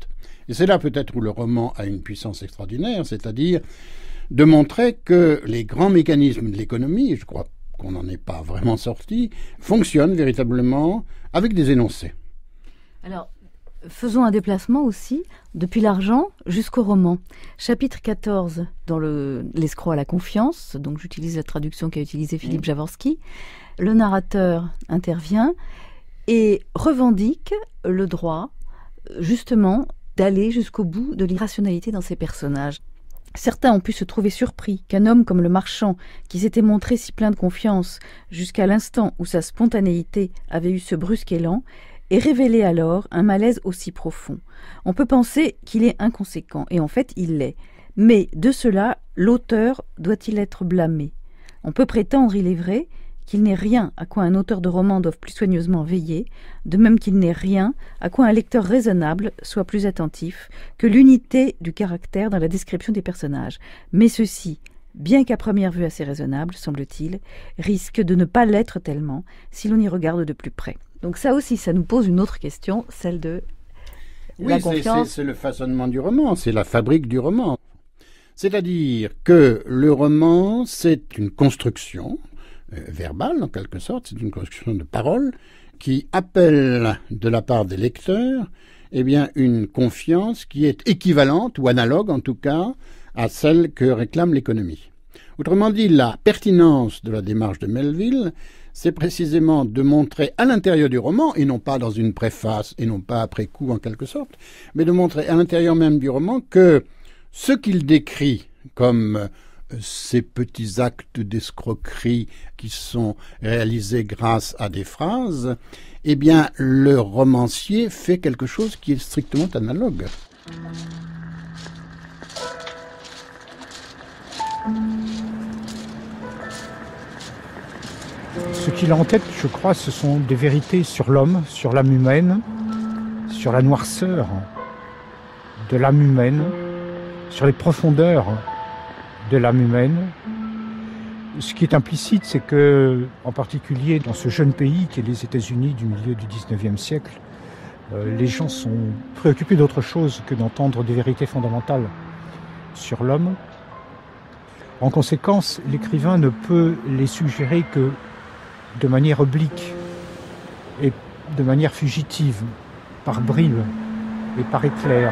[SPEAKER 9] Et c'est là peut-être où le roman a une puissance extraordinaire, c'est-à-dire de montrer que les grands mécanismes de l'économie, et je crois qu'on n'en est pas vraiment sorti, fonctionnent véritablement avec des énoncés.
[SPEAKER 7] Alors, faisons un déplacement aussi, depuis l'argent jusqu'au roman. Chapitre 14, dans l'escroc à la confiance, donc j'utilise la traduction qu'a utilisée Philippe Jaworski, le narrateur intervient et revendique le droit, justement, d'aller jusqu'au bout de l'irrationalité dans ses personnages. Certains ont pu se trouver surpris qu'un homme comme le marchand, qui s'était montré si plein de confiance jusqu'à l'instant où sa spontanéité avait eu ce brusque élan, ait révélé alors un malaise aussi profond. On peut penser qu'il est inconséquent, et en fait il l'est. Mais de cela, l'auteur doit-il être blâmé ? On peut prétendre, il est vrai, qu'il n'est rien à quoi un auteur de roman doive plus soigneusement veiller, de même qu'il n'est rien à quoi un lecteur raisonnable soit plus attentif que l'unité du caractère dans la description des personnages. Mais ceci, bien qu'à première vue assez raisonnable, semble-t-il, risque de ne pas l'être tellement si l'on y regarde de plus près. Donc ça aussi, ça nous pose une autre question, celle de la confiance.
[SPEAKER 9] C'est le façonnement du roman, c'est la fabrique du roman. C'est-à-dire que le roman, c'est une construction verbale, en quelque sorte, c'est une construction de paroles qui appelle de la part des lecteurs une confiance qui est équivalente, ou analogue en tout cas, à celle que réclame l'économie. Autrement dit, la pertinence de la démarche de Melville, c'est précisément de montrer à l'intérieur du roman, et non pas dans une préface, et non pas après coup en quelque sorte, mais de montrer à l'intérieur même du roman que ce qu'il décrit comme ces petits actes d'escroquerie qui sont réalisés grâce à des phrases, le romancier fait quelque chose qui est strictement analogue.
[SPEAKER 5] Ce qu'il a en tête, je crois, ce sont des vérités sur l'homme, sur l'âme humaine, sur la noirceur de l'âme humaine, sur les profondeurs de l'âme humaine. Ce qui est implicite, c'est que, en particulier dans ce jeune pays qui est les États-Unis du milieu du XIXe siècle, les gens sont préoccupés d'autre chose que d'entendre des vérités fondamentales sur l'homme. En conséquence, l'écrivain ne peut les suggérer que de manière oblique et de manière fugitive, par bribes et par éclairs.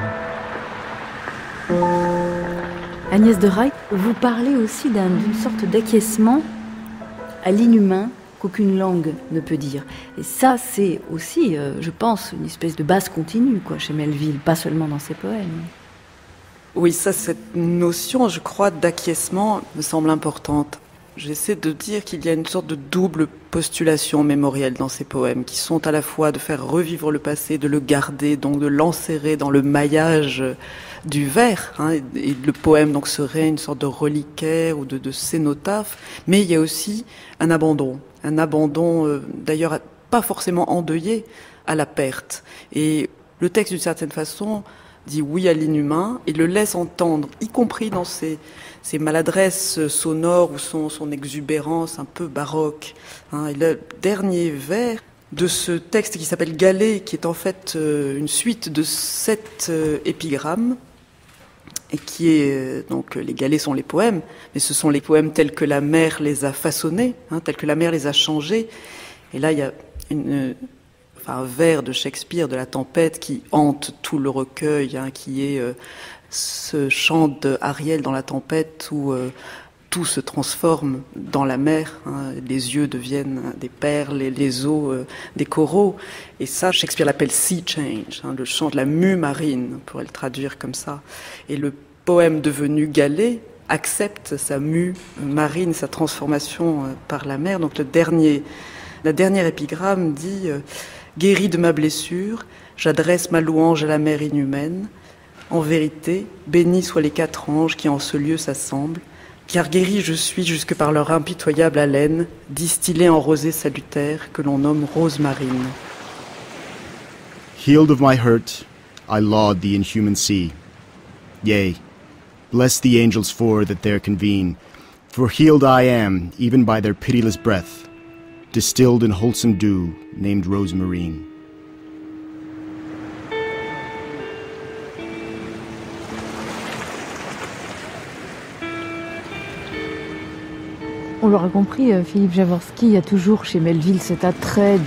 [SPEAKER 4] Agnès de Rey, vous parlez aussi d'une sorte d'acquiescement à l'inhumain qu'aucune langue ne peut dire. Et ça, c'est aussi, je pense, une espèce de base continue chez Melville, pas seulement dans ses poèmes.
[SPEAKER 6] Oui, cette notion, je crois, d'acquiescement me semble importante. J'essaie de dire qu'il y a une sorte de double postulation mémorielle dans ces poèmes, qui sont à la fois de faire revivre le passé, de le garder, donc de l'enserrer dans le maillage du vers, et le poème donc serait une sorte de reliquaire ou de cénotaphe, mais il y a aussi un abandon d'ailleurs pas forcément endeuillé à la perte. Et le texte, d'une certaine façon, dit oui à l'inhumain et le laisse entendre, y compris dans ses maladresses sonores ou son exubérance un peu baroque. Et le dernier vers de ce texte qui s'appelle Galets, qui est en fait une suite de 7 épigrammes, et qui est donc les galets sont les poèmes, mais ce sont les poèmes tels que la mer les a façonnés, tels que la mer les a changés. Et là, il y a un vers de Shakespeare, de la tempête, qui hante tout le recueil, qui est ce chant d'Ariel dans la tempête où tout se transforme dans la mer, les yeux deviennent des perles et les eaux des coraux. Et ça, Shakespeare l'appelle sea change, le chant de la mue marine, on pourrait le traduire comme ça. Et le poème devenu Galets accepte sa mue marine, sa transformation par la mer. Donc la dernière épigramme dit guéri de ma blessure, j'adresse ma louange à la mer inhumaine. En vérité, bénis soient les 4 anges qui en ce lieu s'assemblent, car guéri je suis jusque par leur impitoyable haleine, distillée en rosée salutaire que l'on nomme rose marine.
[SPEAKER 1] Healed of my hurt, I laud the inhuman sea. Yea, bless the angels that there convene, for healed I am, even by their pitiless breath, distilled in wholesome dew, named rosemarine.
[SPEAKER 7] On l'aura compris, Philippe Jaworski, il y a toujours chez Melville cet attrait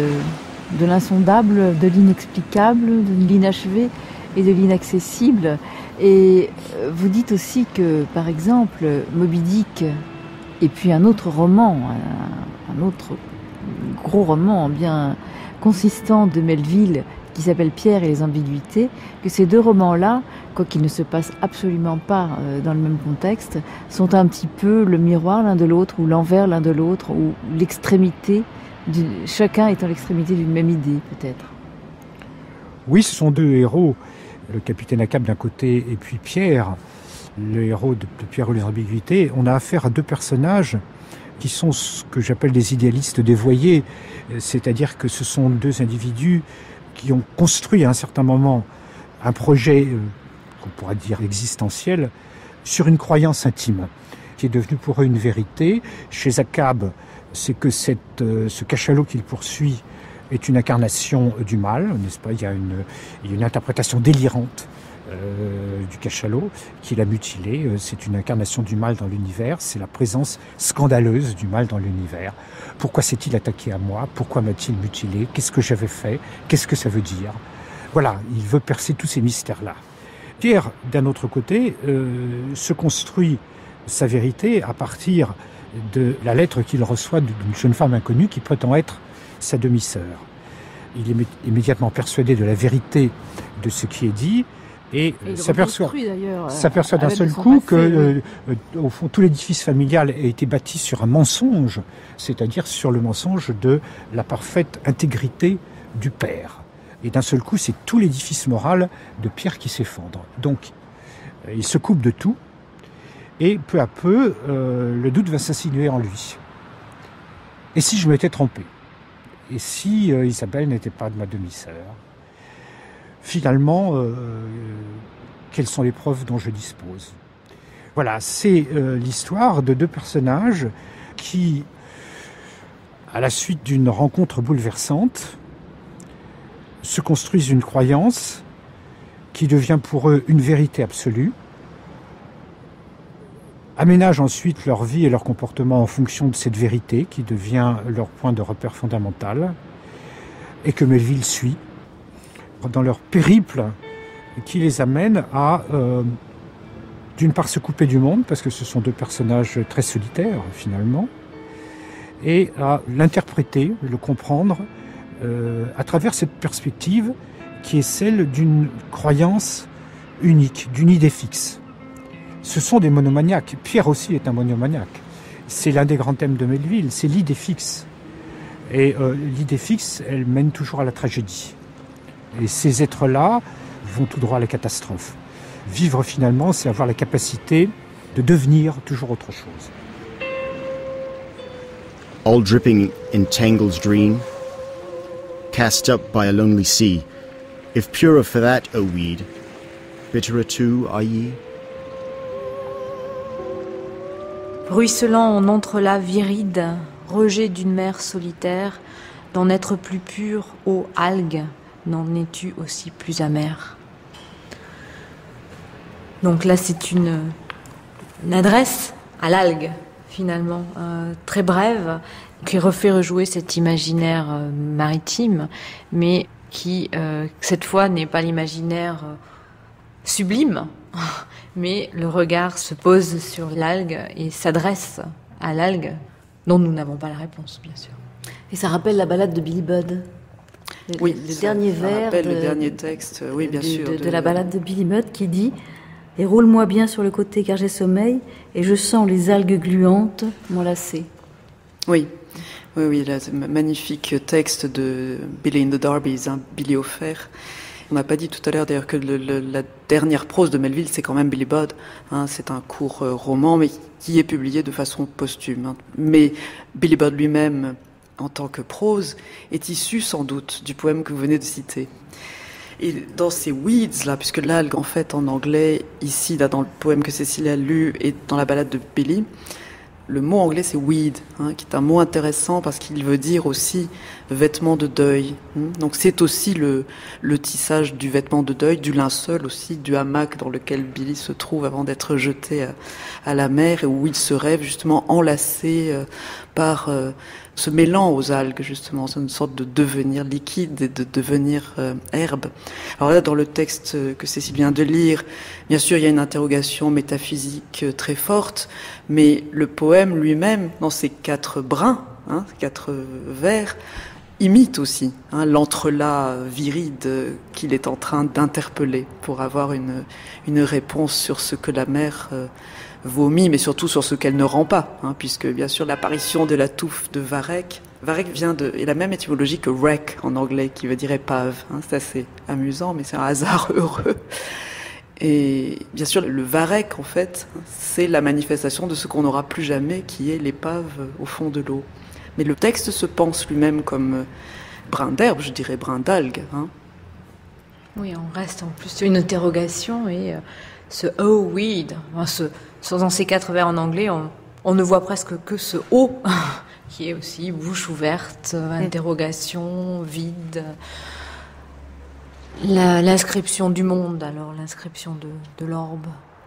[SPEAKER 7] de l'insondable, de l'inexplicable, de l'inachevé et de l'inaccessible. Et vous dites aussi que, par exemple, Moby Dick et puis un autre roman, un autre gros roman bien consistant de Melville qui s'appelle Pierre et les ambiguïtés, que ces deux romans-là, quoiqu'ils ne se passent absolument pas dans le même contexte, sont un petit peu le miroir l'un de l'autre, ou l'envers l'un de l'autre, ou l'extrémité, chacun étant l'extrémité d'une même idée, peut-être.
[SPEAKER 5] Oui, ce sont deux héros, le capitaine Ahab d'un côté et puis Pierre, le héros de Pierre et les ambiguïtés. On a affaire à deux personnages qui sont ce que j'appelle des idéalistes dévoyés, c'est-à-dire que ce sont deux individus qui ont construit à un certain moment un projet qu'on pourrait dire existentiel sur une croyance intime qui est devenue pour eux une vérité. Chez Ahab, c'est que ce cachalot qu'il poursuit est une incarnation du mal, n'est-ce pas ? Il y a une interprétation délirante du cachalot qui l'a mutilé. C'est une incarnation du mal dans l'univers, c'est la présence scandaleuse du mal dans l'univers. Pourquoi s'est-il attaqué à moi ? Pourquoi m'a-t-il mutilé ? Qu'est-ce que j'avais fait ? Qu'est-ce que ça veut dire ? Voilà, il veut percer tous ces mystères-là. Pierre, d'un autre côté, se construit sa vérité à partir de la lettre qu'il reçoit d'une jeune femme inconnue qui prétend être sa demi-sœur. Il est immédiatement persuadé de la vérité de ce qui est dit et s'aperçoit d'un seul coup que, au fond, tout l'édifice familial a été bâti sur un mensonge, c'est-à-dire sur le mensonge de la parfaite intégrité du père. Et d'un seul coup, c'est tout l'édifice moral de Pierre qui s'effondre. Donc, il se coupe de tout, et peu à peu, le doute va s'insinuer en lui. Et si je m'étais trompé ? Et si Isabelle n'était pas de ma demi-sœur ? Finalement, quelles sont les preuves dont je dispose ? Voilà, c'est l'histoire de deux personnages qui, à la suite d'une rencontre bouleversante, se construisent une croyance qui devient pour eux une vérité absolue, aménagent ensuite leur vie et leur comportement en fonction de cette vérité qui devient leur point de repère fondamental et que Melville suit dans leur périple qui les amène à, d'une part, se couper du monde, parce que ce sont deux personnages très solitaires, finalement, et à l'interpréter, le comprendre, à travers cette perspective qui est celle d'une croyance unique, d'une idée fixe. Ce sont des monomaniaques. Pierre aussi est un monomaniaque. C'est l'un des grands thèmes de Melville, c'est l'idée fixe. Et l'idée fixe, elle mène toujours à la tragédie. Et ces êtres-là vont tout droit à la catastrophe. Vivre finalement, c'est avoir la capacité de devenir toujours autre chose.
[SPEAKER 1] All dripping in Tangle's dream, cast up by a lonely sea, if purer for that, O weed, bitterer too are ye?
[SPEAKER 2] Ruisselant en entrelacs virides, rejet d'une mer solitaire, d'en être plus pur, ô algue, n'en es-tu aussi plus amère? Donc là, c'est une adresse à l'algue, finalement, très brève, qui refait rejouer cet imaginaire maritime, mais qui, cette fois, n'est pas l'imaginaire sublime, mais le regard se pose sur l'algue et s'adresse à l'algue, dont nous n'avons pas la réponse, bien sûr.
[SPEAKER 4] Et ça rappelle la ballade de Billy Budd.
[SPEAKER 6] Oui,
[SPEAKER 4] le dernier vers
[SPEAKER 6] le dernier texte, oui, bien sûr.
[SPEAKER 4] De la ballade de Billy Budd qui dit « Et roule-moi bien sur le côté car j'ai sommeil, et je sens les algues gluantes m'enlacer. »
[SPEAKER 6] Oui, le magnifique texte de Billy in the Darbies, Billy au fer. On n'a pas dit tout à l'heure d'ailleurs que la dernière prose de Melville, c'est quand même Billy Budd. C'est un court roman, mais qui est publié de façon posthume. Mais Billy Budd lui-même, en tant que prose, est issu sans doute du poème que vous venez de citer. Et dans ces weeds là, puisque l'algue en fait en anglais, ici là dans le poème que Cécile a lu et dans la ballade de Billy, Le mot anglais c'est weed, qui est un mot intéressant parce qu'il veut dire aussi vêtement de deuil. Donc c'est aussi le tissage du vêtement de deuil, du linceul aussi, du hamac dans lequel Billy se trouve avant d'être jeté à la mer et où il se rêve justement enlacé par se mêlant aux algues justement, c'est une sorte de devenir liquide et de devenir herbe. Alors là, dans le texte que Cécile vient de lire, bien sûr, il y a une interrogation métaphysique très forte, mais le poème lui-même, dans ses 4 brins, 4 vers, imite aussi l'entrelac viride qu'il est en train d'interpeller pour avoir une réponse sur ce que la mer vomit, mais surtout sur ce qu'elle ne rend pas, puisque bien sûr l'apparition de la touffe de Varech vient est la même étymologie que wreck en anglais, qui veut dire épave. C'est assez amusant, mais c'est un hasard heureux. Et bien sûr, le Varech, en fait, c'est la manifestation de ce qu'on n'aura plus jamais, qui est l'épave au fond de l'eau. Mais le texte se pense lui-même comme brin d'herbe, je dirais brin d'algue.
[SPEAKER 2] Oui, on reste en plus sur une interrogation et ce « oh weed », dans ces 4 vers en anglais, on ne voit presque que ce « oh » qui est aussi bouche ouverte, interrogation, vide. L'inscription du monde, alors, l'inscription de l'orbe.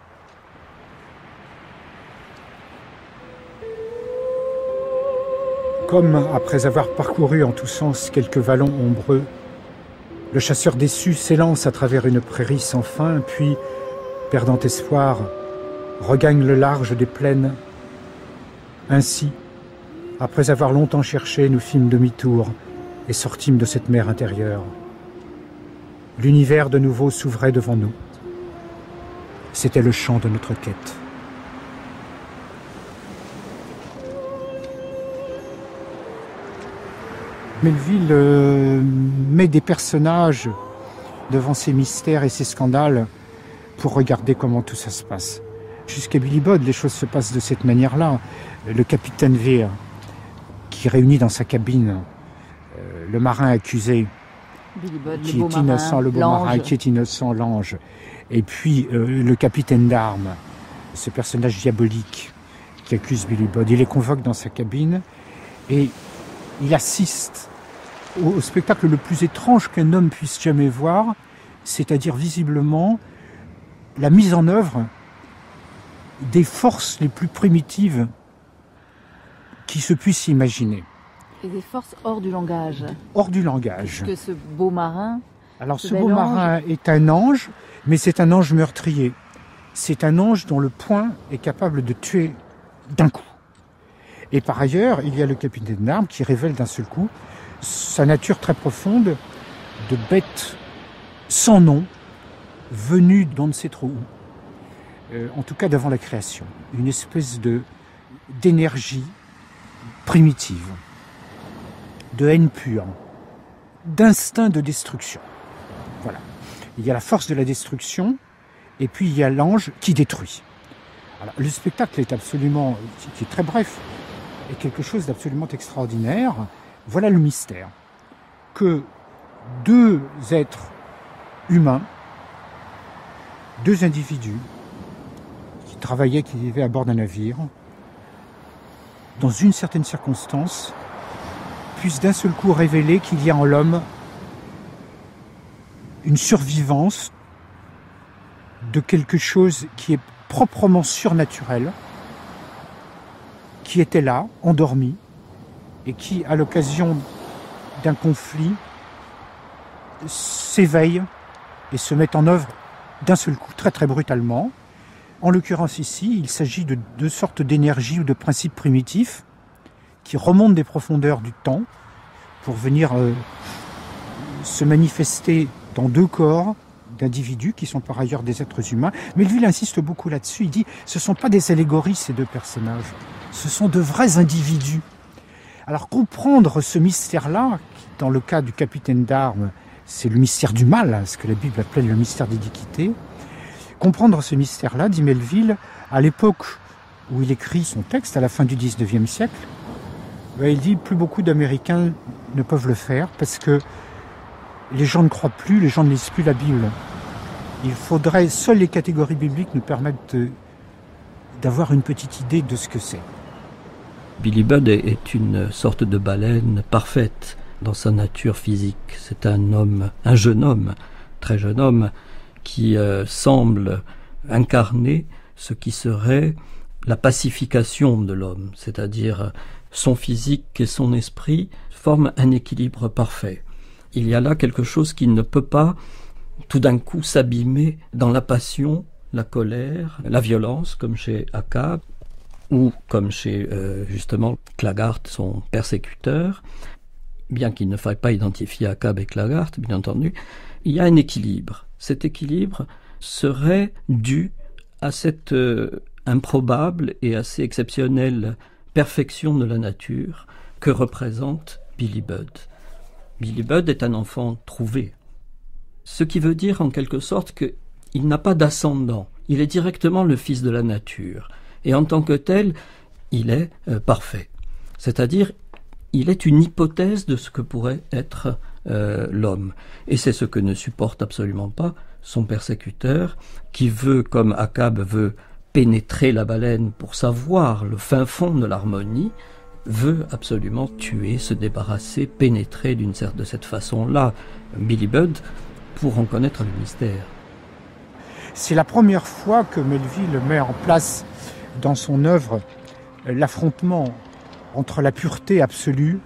[SPEAKER 5] Comme après avoir parcouru en tous sens quelques vallons ombreux, le chasseur déçu s'élance à travers une prairie sans fin, puis, perdant espoir, regagne le large des plaines. Ainsi, après avoir longtemps cherché, nous fîmes demi-tour et sortîmes de cette mer intérieure. L'univers de nouveau s'ouvrait devant nous. C'était le champ de notre quête. Melville met des personnages devant ces mystères et ces scandales pour regarder comment tout ça se passe. Jusqu'à Billy Budd, les choses se passent de cette manière-là. Le capitaine Vere, qui réunit dans sa cabine le marin accusé,
[SPEAKER 7] Billy Budd,
[SPEAKER 5] qui est innocent, le beau marin, qui est innocent, l'ange, et puis le capitaine d'armes, ce personnage diabolique qui accuse Billy Budd. Il les convoque dans sa cabine et il assiste au spectacle le plus étrange qu'un homme puisse jamais voir, c'est-à-dire visiblement la mise en œuvre des forces les plus primitives qui se puissent imaginer.
[SPEAKER 7] Et des forces hors du langage.
[SPEAKER 5] Hors du langage.
[SPEAKER 7] Puisque ce beau marin...
[SPEAKER 5] Alors ce beau marin est un ange, mais c'est un ange meurtrier. C'est un ange dont le poing est capable de tuer d'un coup. Et par ailleurs, il y a le capitaine d'armes qui révèle d'un seul coup sa nature très profonde de bête sans nom, venue d'on ne sait trop où. En tout cas d'avant la création. Une espèce d'énergie primitive, de haine pure, d'instinct de destruction. Voilà. Il y a la force de la destruction, et puis il y a l'ange qui détruit. Alors, le spectacle est absolument, qui est très bref, est quelque chose d'absolument extraordinaire. Voilà le mystère. Que 2 êtres humains, 2 individus, qui travaillaient, qui vivaient à bord d'un navire, dans une certaine circonstance, puissent d'un seul coup révéler qu'il y a en l'homme une survivance de quelque chose qui est proprement surnaturel, qui était là, endormi, et qui, à l'occasion d'un conflit, s'éveille et se met en œuvre d'un seul coup, très très brutalement. En l'occurrence ici, il s'agit de 2 sortes d'énergie ou de principes primitifs qui remontent des profondeurs du temps pour venir se manifester dans 2 corps d'individus qui sont par ailleurs des êtres humains. Melville insiste beaucoup là-dessus, il dit « ce ne sont pas des allégories ces 2 personnages, ce sont de vrais individus ». Alors comprendre ce mystère-là, dans le cas du capitaine d'armes, c'est le mystère du mal, ce que la Bible appelle le mystère d'iniquité. Comprendre ce mystère-là, dit Melville, à l'époque où il écrit son texte, à la fin du XIXe siècle, il dit plus beaucoup d'Américains ne peuvent le faire parce que les gens ne croient plus, les gens ne lisent plus la Bible. Il faudrait, seules les catégories bibliques nous permettent d'avoir une petite idée de ce que c'est.
[SPEAKER 8] Billy Budd est une sorte de baleine parfaite dans sa nature physique. C'est un jeune homme, très jeune homme, qui semble incarner ce qui serait la pacification de l'homme, c'est-à-dire son physique et son esprit forment un équilibre parfait. Il y a là quelque chose qui ne peut pas tout d'un coup s'abîmer dans la passion, la colère, la violence, comme chez Akab, ou comme chez justement Claggart, son persécuteur. Bien qu'il ne faille pas identifier Akab et Claggart, bien entendu, il y a un équilibre. Cet équilibre serait dû à cette improbable et assez exceptionnelle perfection de la nature que représente Billy Budd. Billy Budd est un enfant trouvé, ce qui veut dire en quelque sorte qu'il n'a pas d'ascendant, il est directement le fils de la nature, et en tant que tel, il est parfait. C'est-à-dire, il est une hypothèse de ce que pourrait être l'homme. Et c'est ce que ne supporte absolument pas son persécuteur, qui veut, comme Akab veut, pénétrer la baleine pour savoir le fin fond de l'harmonie, veut absolument tuer, se débarrasser, pénétrer de cette façon-là Billy Budd pour en connaître le mystère.
[SPEAKER 5] C'est la première fois que Melville met en place dans son œuvre l'affrontement entre la pureté absolue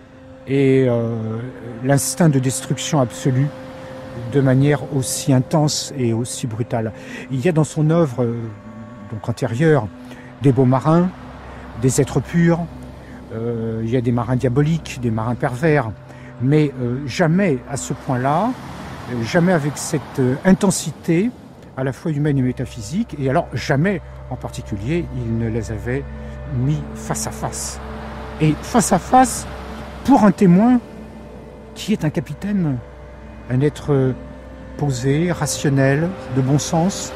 [SPEAKER 5] et l'instinct de destruction absolue de manière aussi intense et aussi brutale. Il y a dans son œuvre donc antérieure des beaux marins, des êtres purs, il y a des marins diaboliques, des marins pervers, mais jamais à ce point-là, jamais avec cette intensité à la fois humaine et métaphysique, et alors jamais en particulier il ne les avait mis face à face. Et face à face pour un témoin qui est un capitaine, un être posé, rationnel, de bon sens,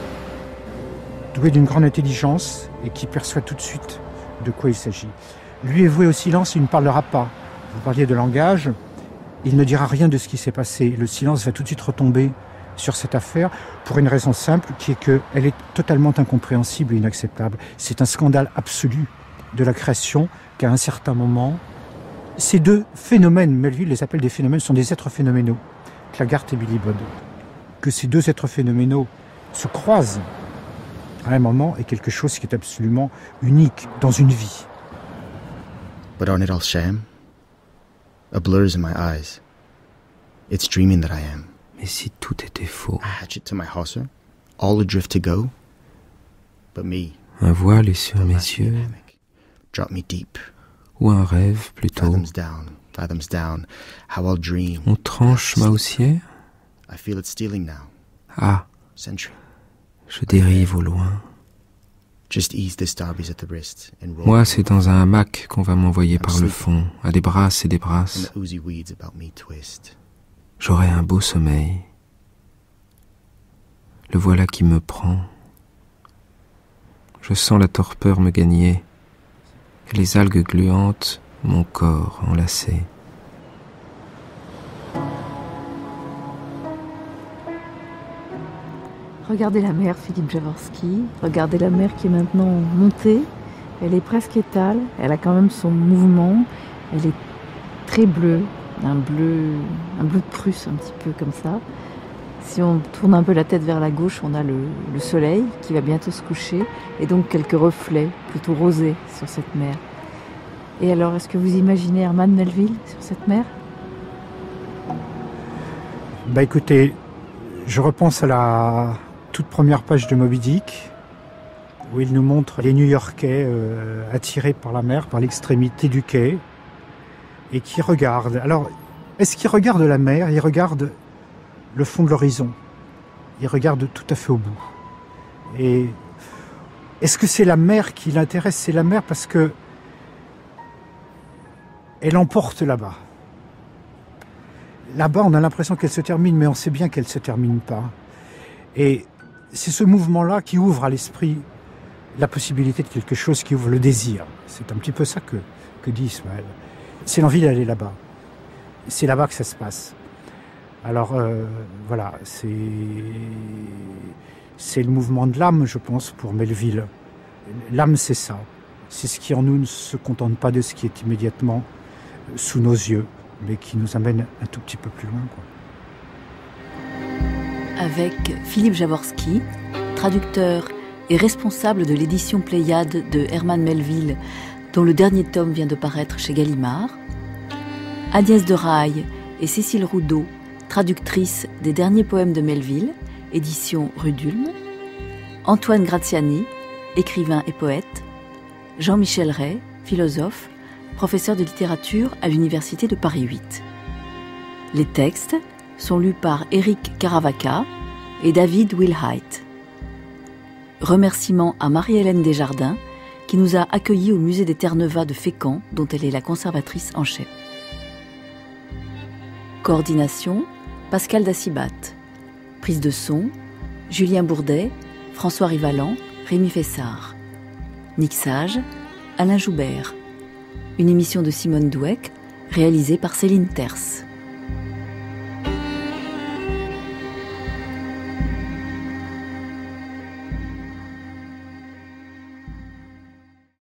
[SPEAKER 5] doué d'une grande intelligence et qui perçoit tout de suite de quoi il s'agit. Lui est voué au silence, il ne parlera pas. Vous parliez de langage, il ne dira rien de ce qui s'est passé. Le silence va tout de suite retomber sur cette affaire pour une raison simple qui est qu'elle est totalement incompréhensible et inacceptable. C'est un scandale absolu de la création qu'à un certain moment, ces deux phénomènes, Melville les appelle des phénomènes, sont des êtres phénoménaux, Claggart et Billy Budd. Que ces deux êtres phénoménaux se croisent à un moment est quelque chose qui est absolument unique dans une vie.
[SPEAKER 1] But aren't it all sham? A blur's in my eyes. It's dreaming that I am.
[SPEAKER 3] Mais si tout était faux?
[SPEAKER 1] A hatchet to my hawser, all adrift to go. But me,
[SPEAKER 3] Un voile est sur mes yeux,
[SPEAKER 1] drop me deep.
[SPEAKER 3] ou un rêve plutôt.
[SPEAKER 1] Fathoms down, how I'll dream.
[SPEAKER 3] On tranche ma haussière?
[SPEAKER 1] I feel it stealing now.
[SPEAKER 3] Ah,
[SPEAKER 1] Sentry.
[SPEAKER 3] je dérive au loin.
[SPEAKER 1] Just ease the starbies at the wrist and roll.
[SPEAKER 3] Moi, c'est dans un hamac qu'on va m'envoyer par le fond, à des brasses et des
[SPEAKER 1] And
[SPEAKER 3] brasses.
[SPEAKER 1] the oozy weeds about me twist.
[SPEAKER 3] J'aurai un beau sommeil. Le voilà qui me prend. Je sens la torpeur me gagner, et les algues gluantes, mon corps enlacé.
[SPEAKER 7] Regardez la mer, Philippe Jaworski. Regardez la mer qui est maintenant montée. Elle est presque étale. Elle a quand même son mouvement. Elle est très bleue. Un bleu de Prusse, un petit peu comme ça. Si on tourne un peu la tête vers la gauche, on a le soleil qui va bientôt se coucher. Et donc quelques reflets plutôt rosés sur cette mer. Et alors, est-ce que vous imaginez Herman Melville sur cette mer?
[SPEAKER 5] Bah écoutez, je repense à la toute première page de Moby Dick, où il nous montre les New-Yorkais attirés par la mer, par l'extrémité du quai, et qui regardent. Alors, est-ce qu'ils regardent la mer? Ils regardent le fond de l'horizon. Ils regardent tout à fait au bout. Et est-ce que c'est la mer qui l'intéresse? C'est la mer parce que elle emporte là-bas. Là-bas, on a l'impression qu'elle se termine, mais on sait bien qu'elle ne se termine pas. Et c'est ce mouvement-là qui ouvre à l'esprit la possibilité de quelque chose, qui ouvre le désir. C'est un petit peu ça que dit Ismaël. C'est l'envie d'aller là-bas. C'est là-bas que ça se passe. Alors, voilà, c'est le mouvement de l'âme, je pense, pour Melville. L'âme, c'est ça. C'est ce qui en nous ne se contente pas de ce qui est immédiatement sous nos yeux, mais qui nous amène un tout petit peu plus loin, quoi.
[SPEAKER 4] Avec Philippe Jaworski, traducteur et responsable de l'édition Pléiade de Herman Melville, dont le dernier tome vient de paraître chez Gallimard, Agnès de Raille et Cécile Roudot, traductrice des derniers poèmes de Melville, édition Rue d'Ulm, Antoine Graziani, écrivain et poète, Jean-Michel Ray, philosophe, professeur de littérature à l'Université de Paris 8. Les textes sont lus par Éric Caravaca et David Wilhite. Remerciements à Marie-Hélène Desjardins, qui nous a accueillis au musée des Terre-Neuve de Fécamp, dont elle est la conservatrice en chef. Coordination, Pascal Dacibat. Prise de son, Julien Bourdet, François Rivalan, Rémi Fessard. Mixage, Alain Joubert. Une émission de Simone Douek, réalisée par Céline Terce.